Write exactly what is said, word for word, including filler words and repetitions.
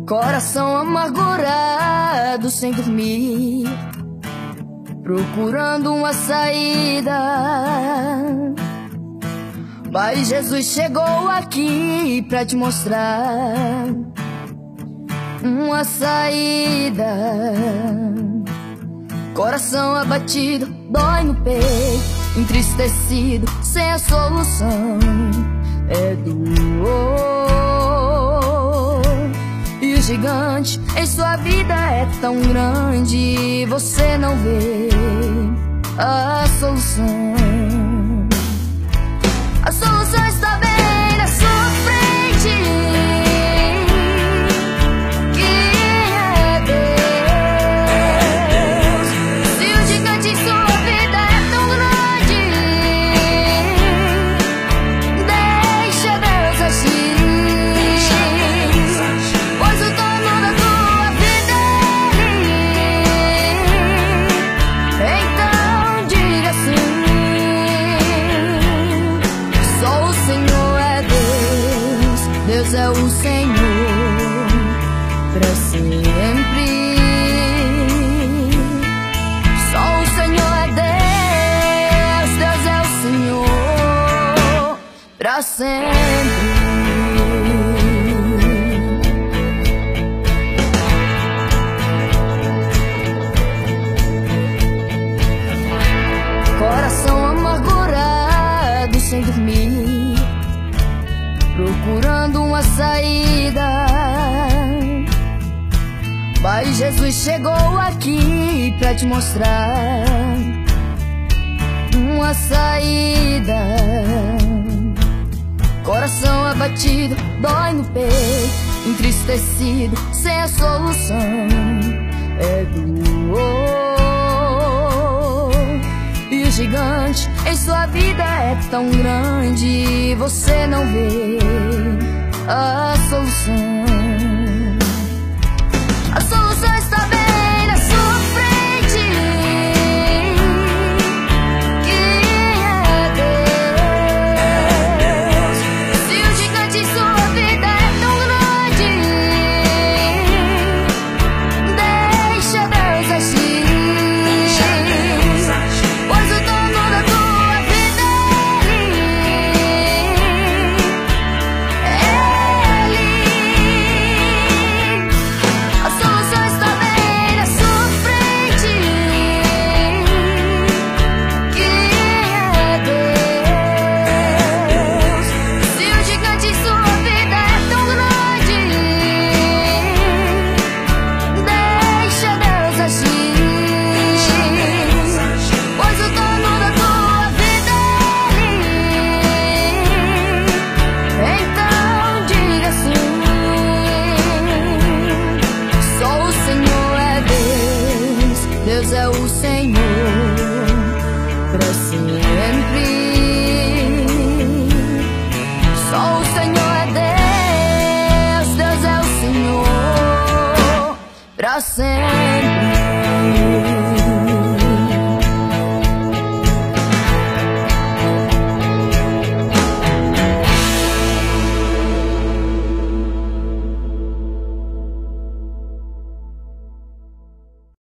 Coração amargurado sem dormir, procurando uma saída. Mas Jesus chegou aqui pra te mostrar uma saída. Coração abatido, dói no peito, entristecido, sem a solução. É dor, e o gigante em sua vida é tão grande, você não vê a solução. A solução está bem na sua frente, que é Deus. Se o gigante em sua vida é tão grande, deixa Deus agir, pois o dono da tua vida é Ele. Então diga assim: Deus é o Senhor pra sempre. Só o Senhor é Deus, Deus é o Senhor pra sempre. Coração amargurado sem dormir, procurando uma saída. Mas Jesus chegou aqui pra te mostrar uma saída. Coração abatido, dói no peito, entristecido, sem a solução. É dor, e o gigante em sua vida é tão grande, você não vê a solução. A solução está bem na sua frente, que é Deus. Se o gigante em sua vida é tão grande, deixa Deus agir, pois o dono da tua vida é Ele. A solução está bem na sua frente, que é Deus. Se o gigante em sua vida é tão grande, deixa Deus agir, pois o dono da tua vida é Ele. Então diga assim: só o Senhor é Deus, Deus é o Senhor pra sempre. Só o Senhor é Deus, Deus é o Senhor pra sempre.